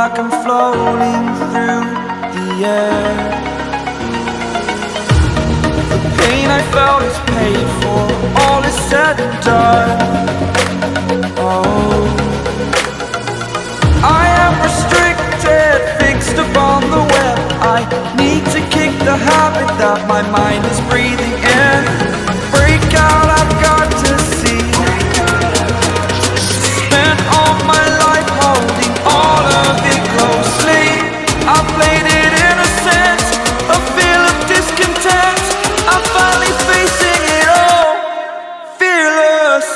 like I'm floating through the air. The pain I felt is paid for, all is said and done. Oh, I am restricted, fixed upon the web. I need to kick the habit that my mind is breathing in. Break out, I've got to see. Spent all my life holding all of it closely. I played it innocent, a feel of discontent. I'm finally facing it all, fearless.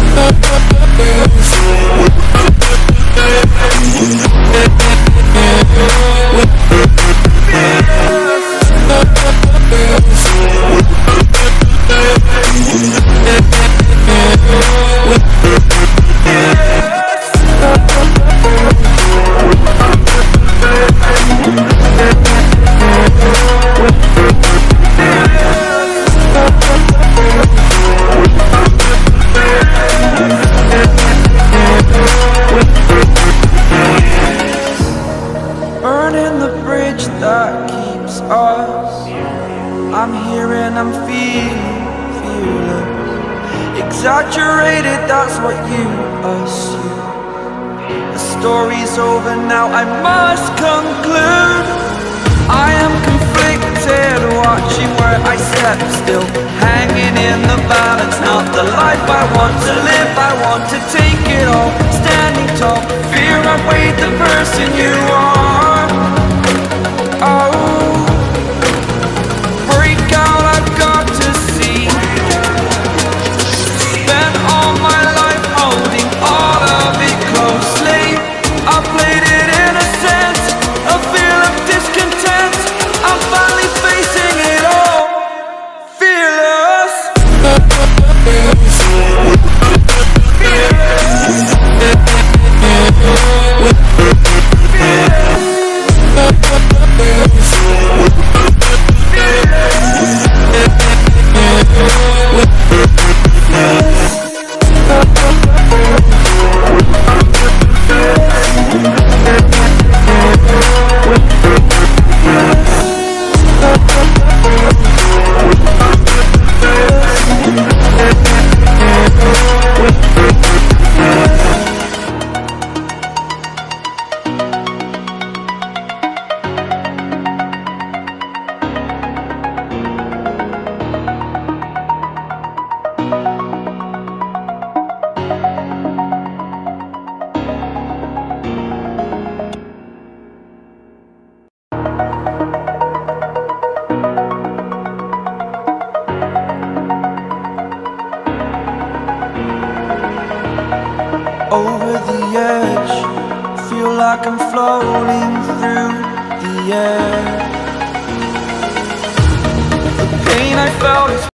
Burning the bridge that keeps us. I'm here and I'm feeling fearless. Exaggerated, that's what you assume. The story's over now, I must conclude. I am conflicted, watching where I step still, hanging in the balance. Not the life I want to live, I want to take it all. Standing tall, fear outweighed the person you are. Oh, break out, I've got to see. Spent all my life holding all of it closely. I played it innocent, a feel of discontent. I'm finally facing it all, fearless. Over the edge, feel like I'm floating through the air. The pain I felt is